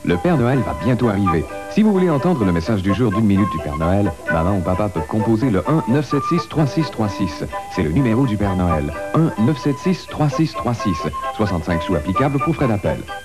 Le Père Noël va bientôt arriver. Si vous voulez entendre le message du jour d'une minute du Père Noël, maman ou papa peuvent composer le 1-976-3636. C'est le numéro du Père Noël. 1-976-3636. 65 sous applicables pour frais d'appel.